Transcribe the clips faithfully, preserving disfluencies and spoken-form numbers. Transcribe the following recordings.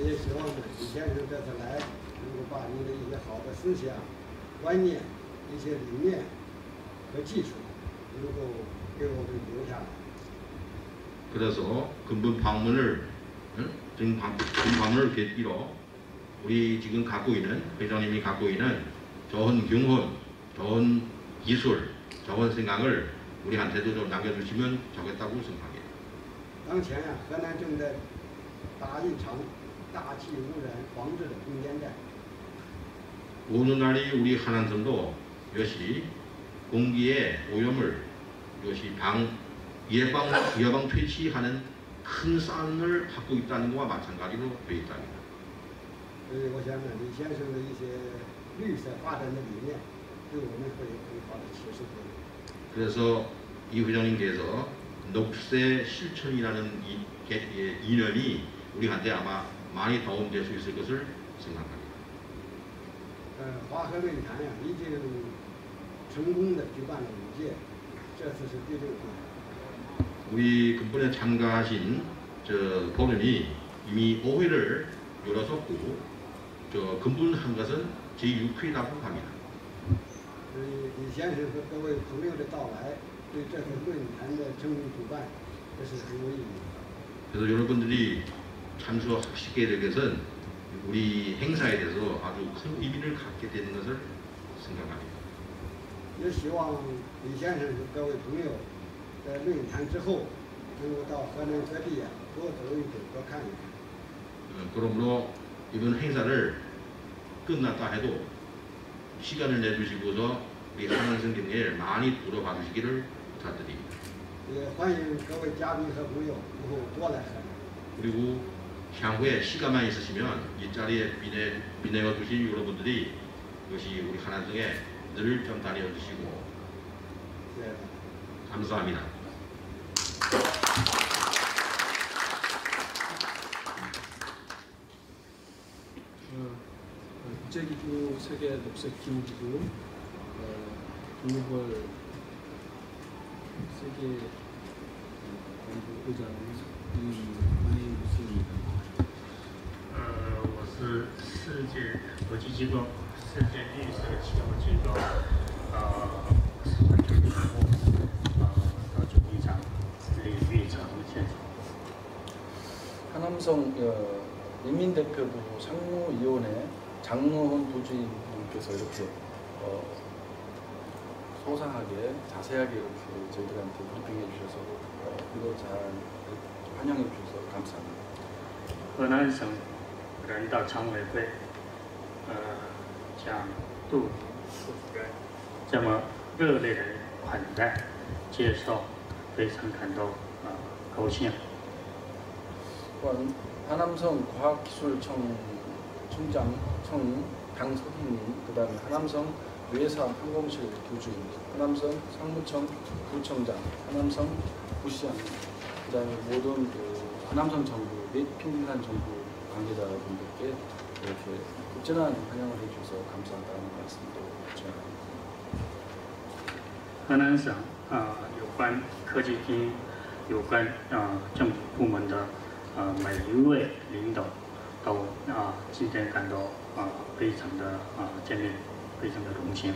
也希望呢，李先生这次来能够把你的一些好的思想、观念、一些理念和技术能够给我们留下来。 그래서 근본 방문을 응? 지금 방, 지금 방문을 계기로 우리 지금 갖고 있는 회장님이 갖고 있는 좋은 경험, 좋은 기술, 좋은 생각을 우리한테도 좀 남겨주시면 좋겠다고 생각해요. 当前呀、啊，河南正在打一场大气污染防治的攻坚战。 오늘날이 우리 하남성도 이것이 공기의 오염을 이것이 방 예방 예방 퇴치하는 큰 싸움을 하고 있다는 것과 마찬가지로 되어 있답니다. 所以我想呢，李先生的一些绿色发展的理念，对我们会有很好的启示作用。 그래서 이 회장님께서 녹색 실천이라는 이, 이, 이념이 우리한테 아마 많이 도움될 수 있을 것을 생각합니다. 呃，华河论坛呀、啊，已经成功的举办了五届，这次是第六届。 우리 근본에 참가하신 저 보면이 이미 오 회를 열었었고 저 근본한 것은 제육 회라고 합니다. 所以李先生和各位朋友的到来，对这次论坛的成功主办，这是很有意义的。 그래서 여러분들이 참석하시게 될 것은 우리 행사에 대해서 아주 큰 의미를 갖게 되는 것을 생각합니다. 也希望李先生和各位朋友在论坛之后，能够到河南各地啊多走一走，多看一看。 어, 그러므로 이번 행사를 끝났다 해도 시간을 내주시고서 우리 하남성 경례를 많이 들어봐 주시기를 부탁드립니다. 也欢迎各位嘉宾和朋友以后多来河南。 그리고 향후에 시간만 있으시면 이 자리에 비내, 비내어 주신 여러분들이 이것이 우리 하남성에 늘 좀 다녀 주시고 네. 감사합니다. 어, 국제기구 세계 녹색기후기구 어, 글로벌 세계 본부 의장 이만희 교수입니다. 呃，我是世界国际机构世界绿色气候机构呃世界机构呃的主理长李玉成先生。 하남성 어, 인민대표부 상무위원회 장노헌 부주임님께서 이렇게 어, 소상하게 자세하게 이렇게 저희들한테 브리핑해 주셔서 어, 이거 잘 환영해 주셔서 감사합니다. 河南省人大常委会呃将杜明副主任这么热烈的款待接受，非常感动啊、呃、高兴。 또한 하남성 과학기술청 청장 청 당서기님, 그다음에 하남성 외사 항공실 부주임, 하남성 상무청 부청장, 하남성 부시장, 그다음에 모든 그 하남성 정부 및 핑계산 정부 관계자분들께 이렇게 국전한 환영을 해주셔서 감사하다는 말씀도 전합니다. 河南省啊、呃、有关科技厅、有关啊、呃、政府部门的。 呃，每一位领导都啊、呃，今天感到啊、呃，非常的啊、呃、见面，非常的荣幸。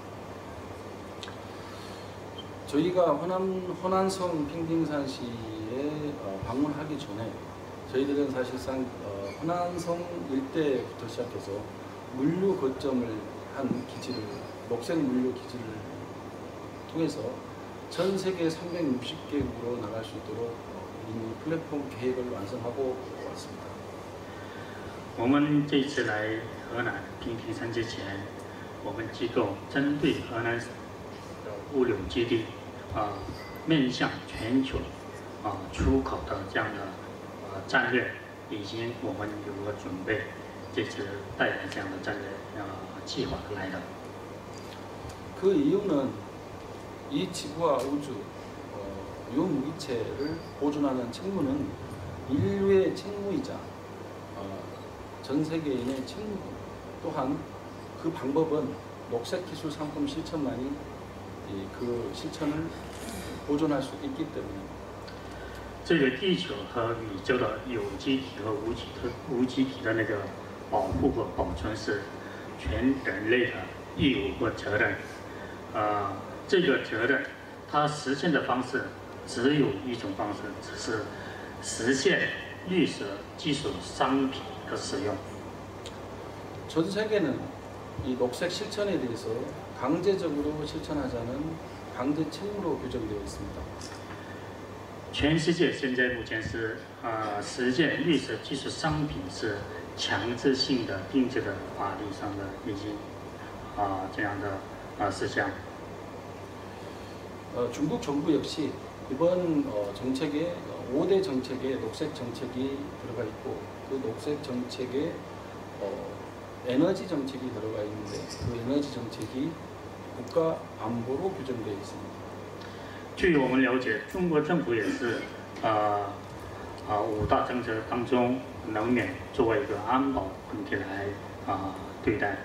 저희가 호남, 호남성 핑딩산시에 어, 방문하기 전에 저희들은 사실상 어, 호남성 일대부터 시작해서 물류 거점을 한 기지를 녹색 물류 기지를 통해서 전 세계 삼백육십 개국으로 나갈 수 있도록 이미 플랫폼 계획을 완성하고 왔습니다. 我们这次来河南平顶山之前，我们机构针对河南省的物流基地啊、呃，面向全球啊、呃、出口的这样的呃战略，已经我们有了准备，这次带来这样的战略呃计划来的。 그 이유는 이 지구와 우주 유무기체를 보존하는 책무는 인류의 책무이자 어, 전 세계인의 책무, 또한 그 방법은 녹색기술 상품 실천만이 이, 그 실천을 보존할 수 있기 때문에. 这个地球和宇宙的有机体和无机体无机体的那个保护和保存是全人类的义务和责任。呃，这个责任它实现的方式只有一种方式，只是实现绿色技术商品的使用。 전 세계는 이 녹색 실천에 대해서 강제적으로 실천하자는 강제 책무로 규정되어 있습니다. 全世界现在目前是呃实践绿色技术商品是强制性的定制的法律上的已经啊、呃、这样的啊、呃、事项。 어, 중국 정부 역시 이번 어, 정책에 오 대 정책에 녹색 정책이 들어가 있고 그 녹색 정책에 어, 에너지 정책이 들어가 있는데 그 에너지 정책이 국가 안보로 규정되어 있습니다. 据我们了解，中国政府也是呃啊五大政策当中能源作为一个安保问题来啊、呃、对待。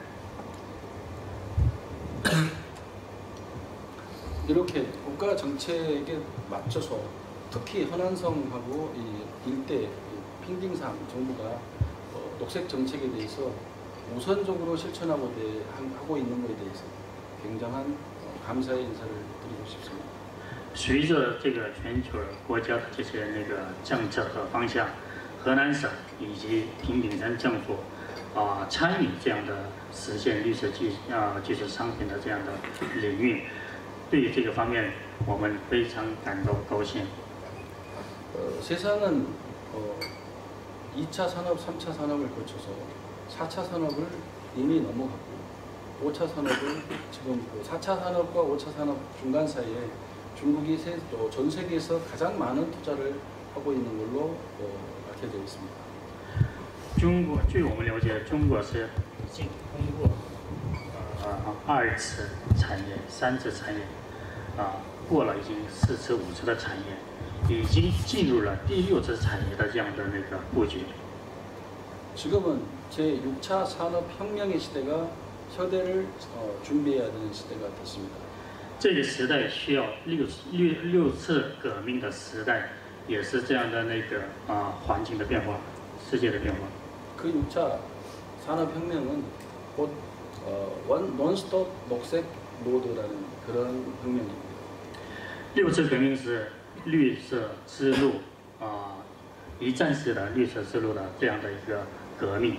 이렇게 국가 정책에 맞춰서 특히 허난성하고 이 일대 핑딩산 정부가 어, 녹색 정책에 대해서 우선적으로 실천하고 대, 하고 있는 것에 대해서 굉장한 어, 감사의 인사를 드리고 싶습니다. 随着这个全球国家的这些那个政策和方向，河南省以及平顶山政府啊、呃、参与这样的实现绿色技啊、呃、技术商品的这样的领域。 对于这个方面，我们非常感到高兴。 어, 세상은 어, 이 차 산업, 삼 차 산업을 거쳐서 사 차 산업을 이미 넘어갔고 오 차 산업을 지금 그 사 차 산업과 오 차 산업 중간 사이에 중국이 세, 어, 전 세계에서 가장 많은 투자를 하고 있는 걸로 어, 밝혀져 있습니다. 中国，据我们了解，中国是已经通过呃二次产业、三次产业。 啊，过了已经四次、五次的产业，已经进入了第六次产业的这样的那个布局。 지금은 제육 차 산업혁명의 시대가 혀대를 어, 준비해야 되는 시대가 됐습니다. 这个时代需要六六六次革命的时代，也是这样的那个啊环境的变化、世界的变化。 그 육 차 산업혁명은 곧 어, 원 논스톱 녹색 노드라는 그런 혁명입니다. 六次革命是绿色之路啊、呃，一站式的绿色之路的这样的一个革命。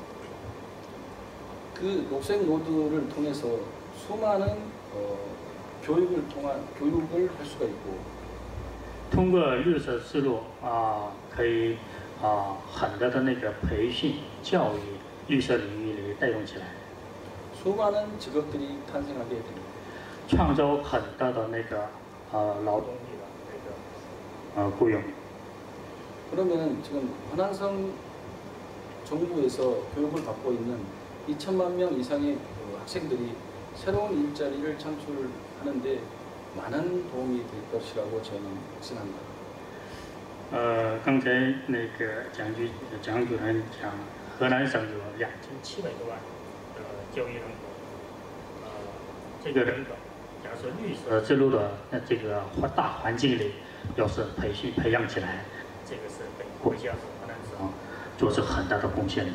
그 녹색 노드를 통해서 수많은 어, 교육을 통한 교육을 할 수가 있고 通过绿色之路啊、呃，可以啊、呃、很多的那个培训教育绿色领域里带动起来。 수많은 직업들이 탄생하게 됩니다. 创造很大的那个呃劳动力的那个呃雇佣。 그러면 지금 허난성 정부에서 교육을 받고 있는 이천만 명 이상의 그 학생들이 새로운 일자리를 창출하는데 많은 도움이 될 것이라고 저는 확신합니다. 呃，刚才那个蒋局蒋主任讲，河南省有两千七百多万。 就业人口，呃，这个人口，假如说绿色之路的这个大环境里，要是培训培养起来，这个是给国家和河南省做出很大的贡献的。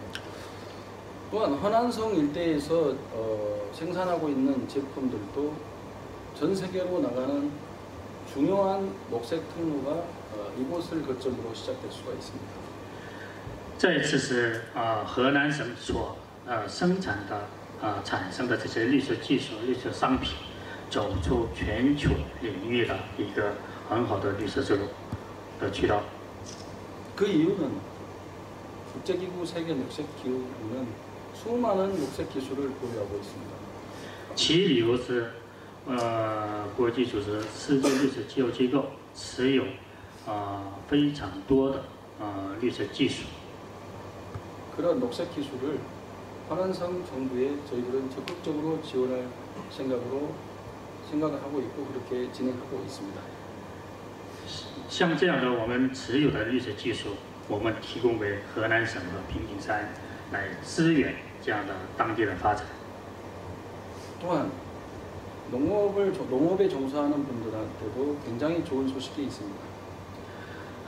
또한 허난성 일대에서 어, 생산하고 있는 제품들도 전 세계로 나가는 중요한 녹색 통로가 어, 이곳을 거점으로 시작될 수가 있습니다. 这一次是啊、呃、河南省所 呃，生产的啊、呃、产生的这些绿色技术、绿色商品，走出全球领域的一个很好的绿色之路的渠道。 그 이유는 국제기구 세계 녹색 기구는 수많은 녹색 기술을 보유하고 있습니다. 其理由是，呃，国际组织世界绿色气候机构持有啊、呃、非常多的啊、呃、绿色技术。 그런 녹색 기술을 허난성 정부에 저희들은 적극적으로 지원할 생각으로 생각을 하고 있고 그렇게 진행하고 있습니다. 像这样的我们持有的绿色技术，我们提供给河南省和平顶山来支援这样的当地的发展。 또한 농업을 농업에 종사하는 분들한테도 굉장히 좋은 소식이 있습니다.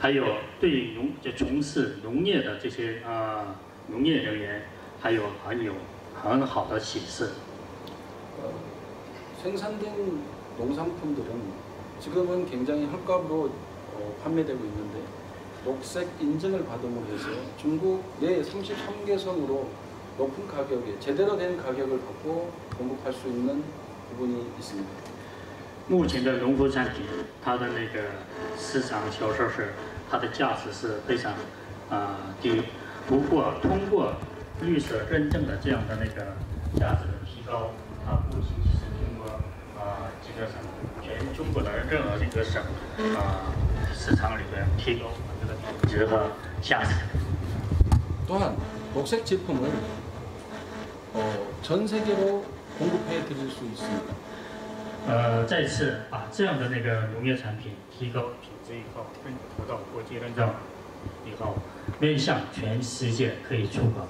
还有对农就从事农业的这些啊农业人员，还有很有很好的启示。 어, 생산된 농산품들은 지금은 굉장히 헐값으로 어, 판매되고 있는데 녹색 인증을 받음으로 해서 중국 내 삼십삼 개 성으로 높은 가격에 제대로 된 가격을 받고 공급할 수 있는 부분이 있습니다. 目前的农副产品，它的那个市场销售是它的价值是非常啊、呃、低，不过通过绿色认证的这样的那个价值的提高，它不仅仅是通过啊、呃、这个省全中国的任何一个省啊、呃、市场里边提高这个品质和价值。 또한 녹색 제품을 어, 전 세계로 공급해 드릴 수 있습니다. 呃，再次把这样的那个农业产品提高品质以后，得到国际认证以后，面向全世界可以出口。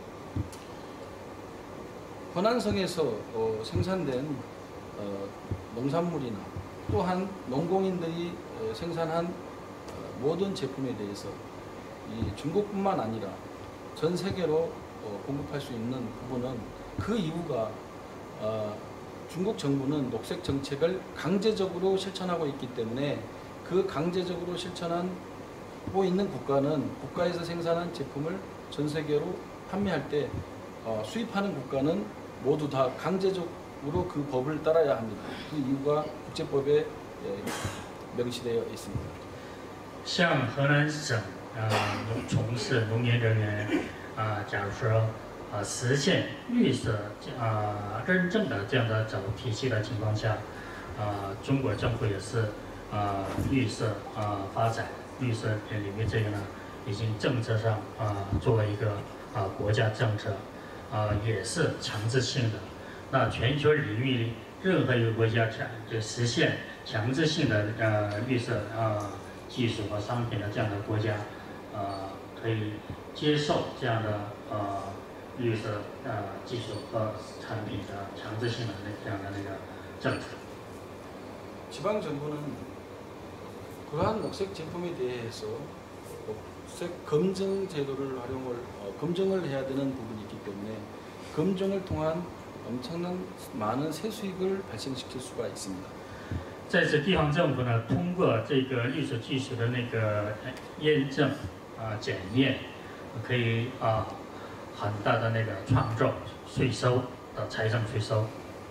허난성에서 어, 생산된 어, 농산물이나 또한 농공인들이 어, 생산한 어, 모든 제품에 대해서 이 중국뿐만 아니라 전 세계로 어, 공급할 수 있는 부분은 그 이유가 어, 중국 정부는 녹색 정책을 강제적으로 실천하고 있기 때문에 그 강제적으로 실천하고 있는 국가는 국가에서 생산한 제품을 전 세계로 판매할 때 어, 수입하는 국가는 모두 다 강제적으로 그 법을 따라야 합니다. 그 이유가 국제법에 예, 명시되어 있습니다. 像河南省啊，农从事农业人员啊，假如说啊实现绿色啊认证的这样的走体系的情况下，啊，中国政府也是啊绿色啊发展绿色领域这个呢，已经政策上啊作为一个啊国家政策。 啊、呃，也是强制性的。那全球领域里，任何一个国家强就实现强制性的呃绿色呃技术和商品的这样的国家，呃，可以接受这样的呃绿色呃技术和产品的强制性的那这样的那个政策。 지방 정부는 그러한 녹색 제품에 대해서 녹색 검증 제도를 활용을 어, 검증을 해야 되는 부분이 있기 때문에 검증을 통한 엄청난 많은 세수익을 발생시킬 수가 있습니다. 在此，地方政府呢，通过这个绿色技术的那个验证啊、检验，可以啊、很大的那个创造税收的财政税收。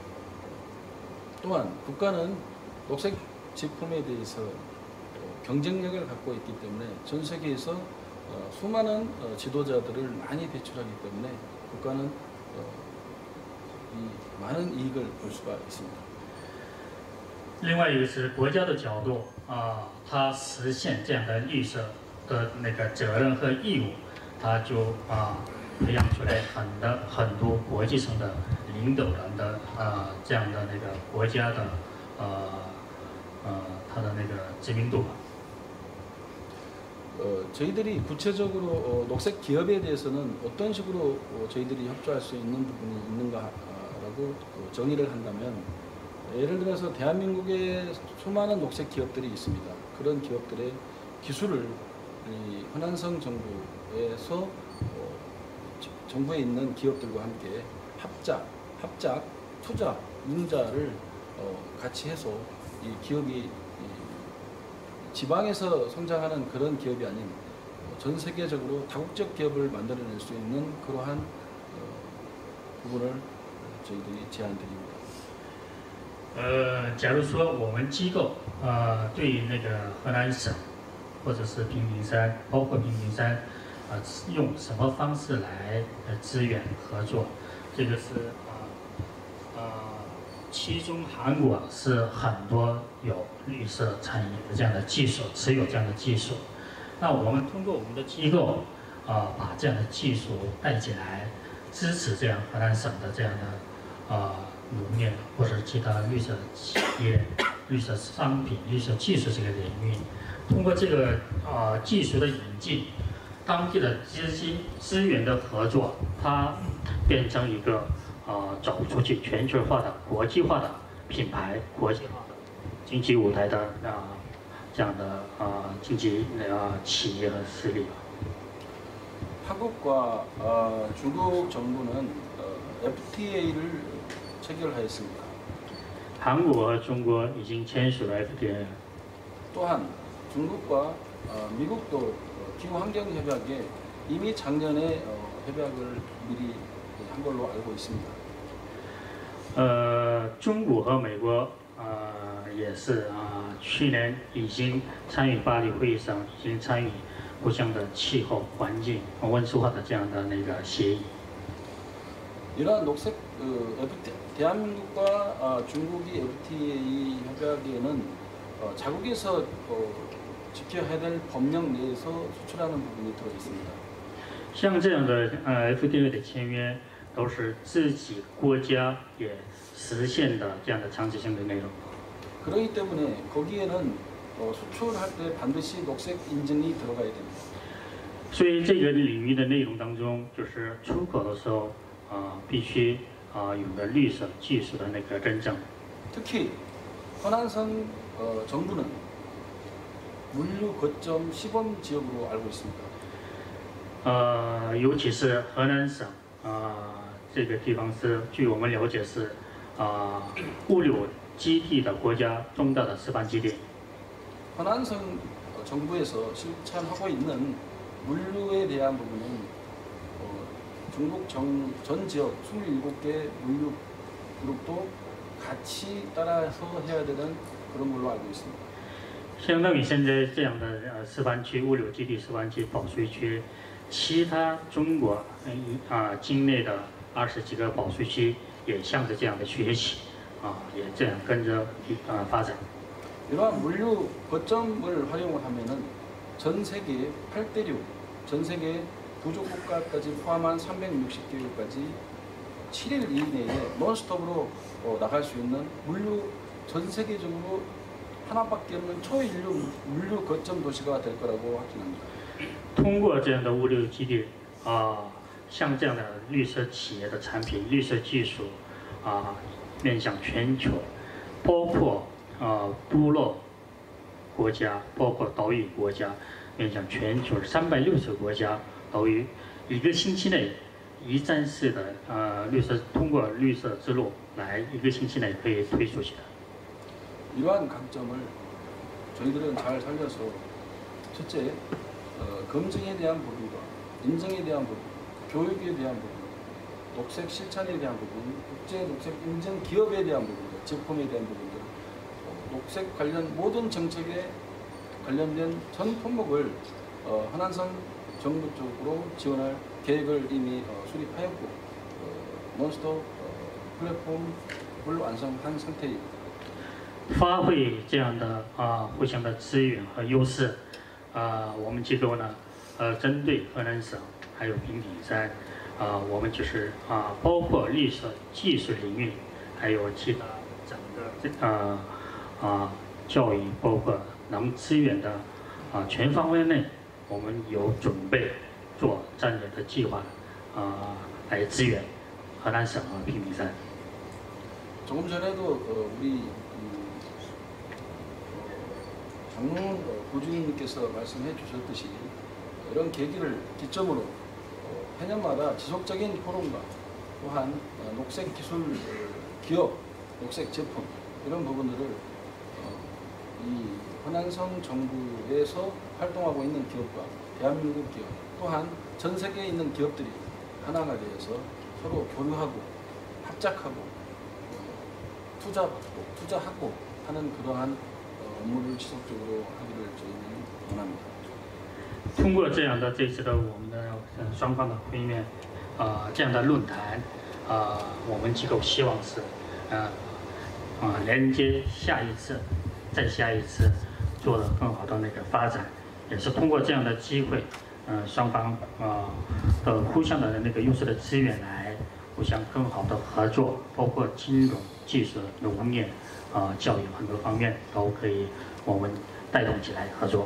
또한 국가는 녹색 제품에 대해서 경쟁력을 갖고 있기 때문에 전 세계에서 수많은 지도자들을 많이 배출하기 때문에 국가는 이 많은 이익을 볼 수가 있습니다. 另外一个是国家的角度啊，它实现这样的绿色的那个责任和义务，它就啊培养出来很的很多国际上的领导人的啊这样的那个国家的呃呃它的那个知名度。 어, 저희들이 구체적으로 어, 녹색 기업에 대해서는 어떤 식으로 어, 저희들이 협조할 수 있는 부분이 있는가라고 어, 정의를 한다면 예를 들어서 대한민국에 수많은 녹색 기업들이 있습니다. 그런 기업들의 기술을 이 허난성 정부에서 어, 정부에 있는 기업들과 함께 합작, 합작, 투자, 융자를 어, 같이 해서 이 기업이 지방에서 성장하는 그런 기업이 아닌 전 세계적으로 다국적 기업을 만들어낼 수 있는 그러한 부분을 저희들이 제안드립니다. 呃，假如说我们机构呃对于那个河南省或者是平顶山，包括平顶山，呃，用什么方式来呃资源合作，这个是啊呃。呃 其中，韩国是很多有绿色产业的这样的技术，持有这样的技术。那我们通过我们的机构，啊、呃，把这样的技术带进来，支持这样河南省的这样的啊、呃、农业或者其他绿色企业、绿色商品、绿色技术这个领域，通过这个啊、呃、技术的引进，当地的资金资源的合作，它变成一个。 呃，走出去全球化的、国际化的品牌、国际化的经济舞台的啊这样的啊经济啊企业和势力。 한국과 어, 중국 정부는 어, 에프티에이를 체결하였습니다. 한국和中国已经签署了 에프 티 에이。 또한 중국과 어, 미국도 어, 기후환경협약에 이미 작년에 어, 협약을 미리 한 걸로 알고 있습니다. 呃，中国和美国啊、呃、也是啊、呃，去年已经参与巴黎会议上，已经参与互相的气候、环境、温室化的这样的那个协议。 이러한 녹색 그 에프티에이, 대한민국과 어, 중국이 에프티에이 협약에는 어, 자국에서 어, 지켜야 될 법령 내에서 수출하는 부분이 들어 있습니다. 像这样的呃 에프 티 에이 的签约，都是自己国家也实现的这样的长期性的内容。 그렇기 때문에 거기에는 어, 수출할 때 반드시 녹색 인증이 들어가야 됩니다. 所以这个领域的内容当中，就是出口的时候啊、呃，必须啊、呃、有个绿色技术的那个认证。 특히 허난성 어, 정부는 물류 거점 시범 지역으로 알고 있습니다. 呃，尤其是河南省啊、呃，这个地方是据我们了解是啊、呃、物流基地的国家重大的示范基地。 허난성 정부에서 실천하고 있는 물류에 대한 부분은 어, 중국 정, 전 지역 이십칠 개 물류 그룹도 같이 따라서 해야 되는 그런 걸로 알고 있습니다. 相当于现在这样的呃示范区、物流基地示范区、保税区，其他中国啊、呃、境内的二十几个保税区也向着这样的学习啊，也这样跟着啊、呃、发展。 이러한 물류 거점을 활용을 하면은 전 세계 팔 대륙, 전 세계 부족 국가까지 포함한 삼백육십 개국까지 칠 일 이내에 논스톱으로 어, 나갈 수 있는 물류 전 세계적으로 하나밖에 없는 초인류 물류 거점 도시가 될 거라고 확신합니다. 通过这样的物流基地啊，像这样的绿色企业的产品、绿色技术啊，面向全球，包括啊部落国家，包括岛屿国家，面向全球三百六十个国家，岛屿一个星期内一站式的呃绿色，通过绿色之路来一个星期内可以推出去的。 이러한 강점을 저희들은 잘 살려서 첫째, 어, 검증에 대한 부분과 인증에 대한 부분, 교육에 대한 부분, 녹색 실천에 대한 부분, 국제 녹색 인증 기업에 대한 부분들, 제품에 대한 부분들, 어, 녹색 관련 모든 정책에 관련된 전 품목을 어, 허난성 정부 쪽으로 지원할 계획을 이미 어, 수립하였고 어, 논스톱 어, 플랫폼을 완성한 상태입니다. 发挥这样的啊互相的资源和优势，啊我们机构呢，呃针对河南省还有平顶山，啊我们就是啊包括绿色技术领域，还有其他整个这啊啊教育，包括能资源的啊全方位内，我们有准备做战略的计划啊来支援河南省和平顶山。 조금 전에도 어, 우리 장문 고주님께서 말씀해 주셨듯이 이런 계기를 기점으로 해년마다 지속적인 포럼과 또한 녹색 기술 기업, 녹색 제품 이런 부분들을 이 허난성 정부에서 활동하고 있는 기업과 대한민국 기업 또한 전 세계에 있는 기업들이 하나가 되어서 서로 교류하고 합작하고 투자받고 투자하고 하는 그러한 업무를 지속적으로 하기를 저희는 원합니다. 通过这样的这次的我们的双方的会面，啊、呃、这样的论坛，啊、呃、我们机构希望是，呃啊、呃、连接下一次，再下一次，做了更好的那个发展，也是通过这样的机会，嗯、呃、双方啊的、呃、互相的那个优势的资源来互相更好的合作，包括金融、技术、农业。 啊、呃，教育很多方面都可以，我们带动起来合作。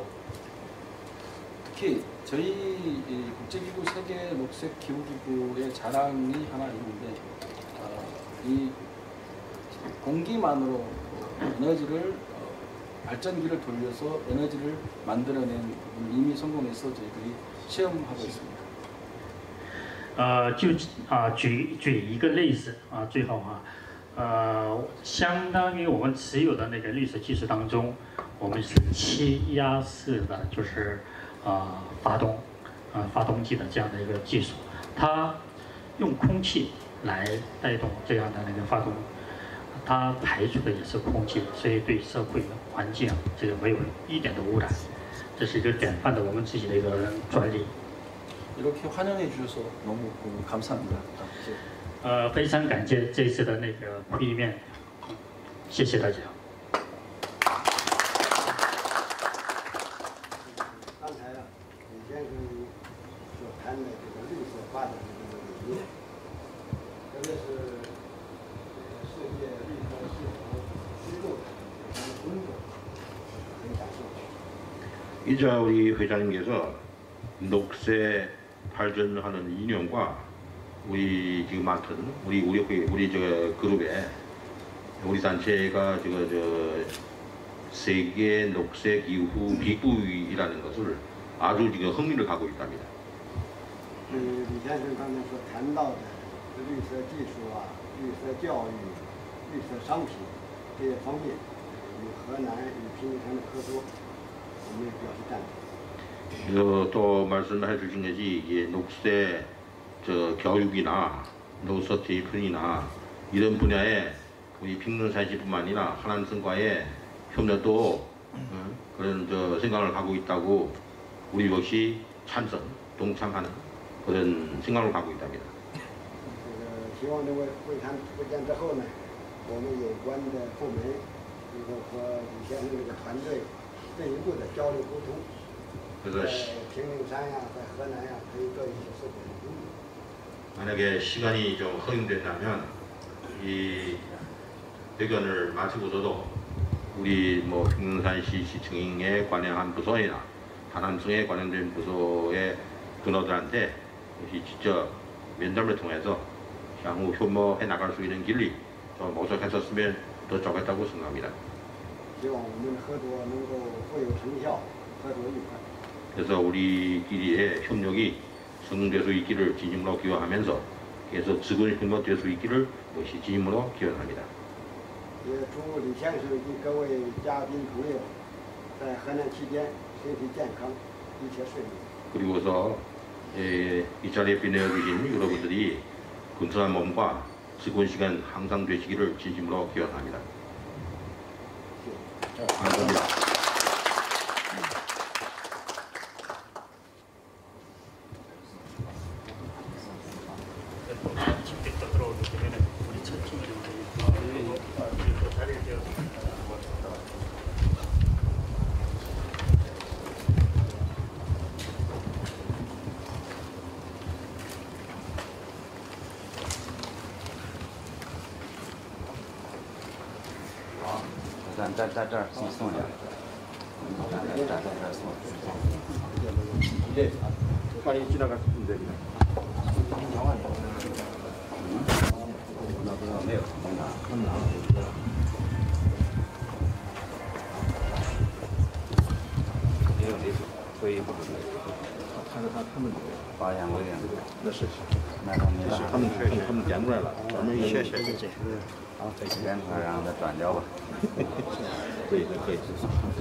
특히 저희 국제기구 세계 녹색 기후기구의 자랑이 하나 있는데 어, 이 공기만으로 에너지를 어, 발전기를 돌려서 에너지를 만들어낸 부분을 이미 성공해서 저희들이 시험하고 있습니다. 呃，就啊、举举一个例子啊，最后啊，呃，相当于我们持有的那个绿色技术当中，我们是气压式的，就是啊、发动啊、发动机的这样的一个技术，它用空气来带动这样的那个发动，它排出的也是空气，所以对社会环境这个没有一点的污染，这是一个典范的我们自己的一个专利。 이렇게 환영해 주셔서 너무 감사합니다. 呃，非常感谢这次的那个会面，谢谢大家。 刚才啊，李先生所谈的这个绿色发展的这个理念，特别是世界绿色系统机构的工作，很感兴趣。 이자 우리 회장님께서 녹색 발전하는 이념과 우리 지금 맡은 우리 우리 우리 저 그룹에 우리 단체가 저거 저 세계 녹색 기후 기구이라는 것을 아주 지금 흥미를 갖고 있답니다. 对于李先生刚才所谈到的绿色技术啊、绿色教育、绿色商品这些方面，与河南与平顶山的合作，我们也表示赞同。 그래서 또 말씀해 주신 것이 이게 녹색 저 교육이나 녹색 제품이나 이런 분야에 우리 평릉산시뿐만 아니라 하남성과의 협력도 어, 그런 저 생각을 갖고 있다고 우리 역시 찬성 동참하는 그런 생각을 갖고 있답니다. 希望这个会谈会见之后呢，我们有关的部门能够和李先生这个团队进一步的交流沟通。 在平顶山呀，在河南呀，可以做一些事情。 만약에 시간이 좀 허용된다면 이 회견을 마치고서도 우리 뭐 평릉산시 시청에 관여한 부서이나 하남성에 관련된 부서의 근로들한테 직접 면담을 통해서 향후 협업해 나갈 수 있는 길이 좀 모색했었으면 더 좋겠다고 생각합니다. 希望我们的合作能够富有成效，合作愉快。 그래서 우리끼리의 협력이 성공될 수 있기를 진심으로 기원하면서 계속 즐거운 협력될 수 있기를 역시 진심으로 기원합니다. 也祝李先生及各位嘉宾朋友在河南期间身体健康，一切顺利。 그리고서 에, 이 자리에 빛내어 주신 여러분들이 건강한 몸과 즐거운 시간 항상 되시기를 진심으로 기원합니다. 감사합니다. 아, 咱在在这儿送送两个，咱在在这儿送。 이제 많이 지나갈 수 있는데. 那不知道没有很难很难。也有那种退一步的， 看着他他们发现过的， 那是那他没办法， 他们确实他们点出来了，咱们也谢谢谢谢。好，这边让他转交吧。 可以可以。